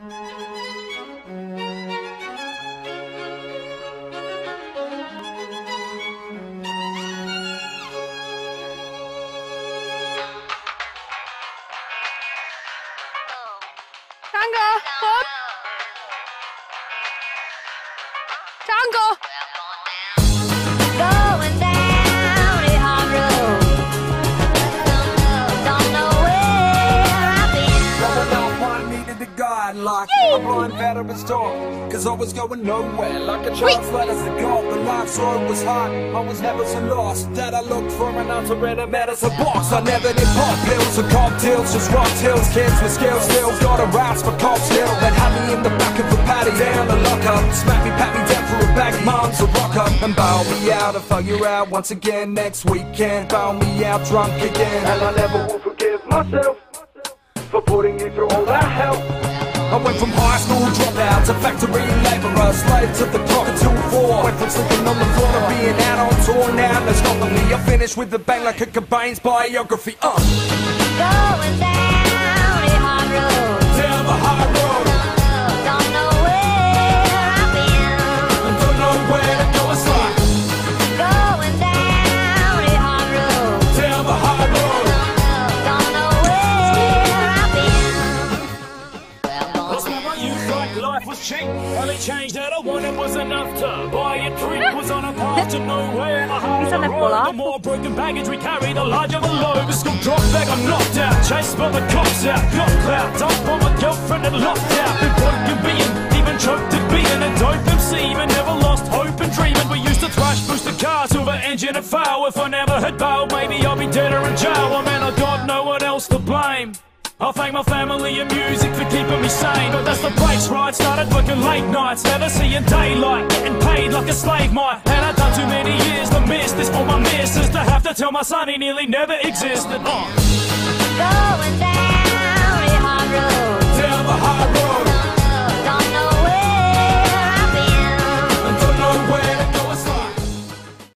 Tango, Bob. Tango. Going down a hard road. Don't know where I've been. Growing up, I needed a guide like a blind veteran's dog. Cause I was going nowhere like a child's letters to God. The life's road was hard, I was never so lost that I looked for an answer in a medicine box. I never did pop pills or cocktails, just rocked hills. Kids with skills still got a rise for cops still. Then had me in the back of a paddy down the lockup. Smack me, pat me down for a bag, mom's a rock up. And bail me out, I'll fuck you out once again next weekend. Bail me out drunk again. And I never will forgive myself for putting you through all that hell. I went from high school dropout to factory labourer, slave to the clock until 4. Went from sleeping on the floor to being out on tour. Now there's stopping me. I finished with a bang like a Cobain's biography. Going down a hard road. Down the high road, Don't know where I've been. I don't know where to go. It's like Going down a hard road. down the high road. Don't know where I've been. I spent my youth like life was cheap. Only change that I wanted was enough to buy a drink. Was on a path to nowhere. The harder the road, the more broken baggage we carry, the larger the load. The school drop bag, I'm knocked out. Chased by the cops out. Got clout, dumped on my girlfriend and locked out. Been broken being, even choked at being a dope MC. But never lost hope and dreaming. We used to thrash, push the car till the engine had failed. If I never had bailed, maybe I'll be dead or in jail. Oh man, I got no one else to blame. I thank my family and music for keeping me sane. But that's the breaks, right? Started working late nights, never seeing daylight, getting paid like a slave might. And I've done too many years to miss this for my missus, to have to tell my son he nearly never existed.